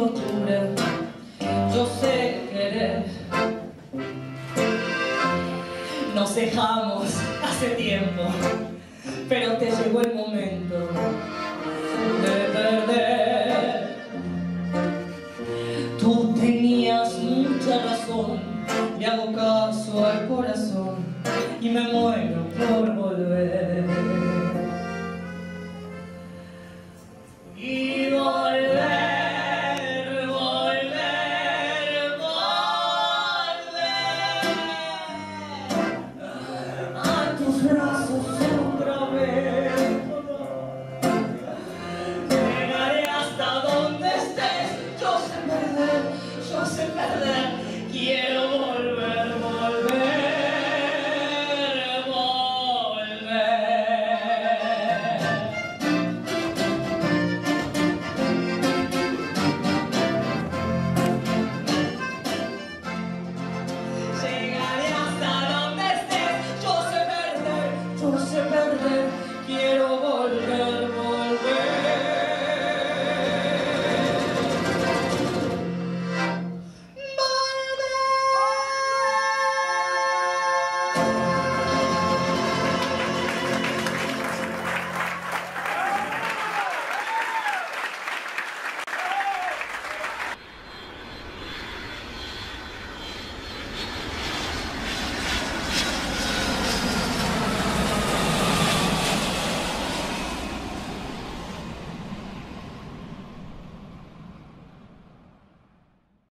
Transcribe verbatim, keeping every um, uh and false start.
octubre, yo sé querer. Nos dejamos hace tiempo, pero te llegó el momento de perder. Tú tenías mucha razón, le hago caso al corazón y me muero por